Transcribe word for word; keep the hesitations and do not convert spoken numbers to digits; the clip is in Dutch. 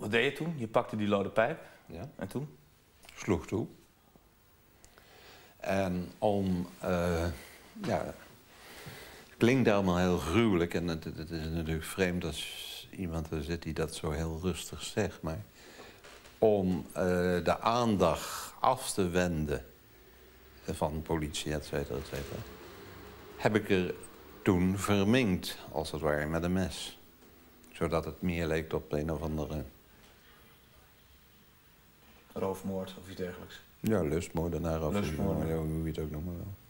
Wat deed je toen? Je pakte die lode pijp. Ja. En toen? Sloeg toe. En om, uh, ja, het klinkt allemaal heel gruwelijk en het, het is natuurlijk vreemd als iemand er zit die dat zo heel rustig zegt, maar om uh, de aandacht af te wenden van politie, et cetera, et cetera, heb ik er toen verminkt, als het ware, met een mes. Zodat het meer leek op een of andere... Roofmoord of iets dergelijks. Ja, lustmoordenaar of Lustmoord. hoe je het ook noemen wil.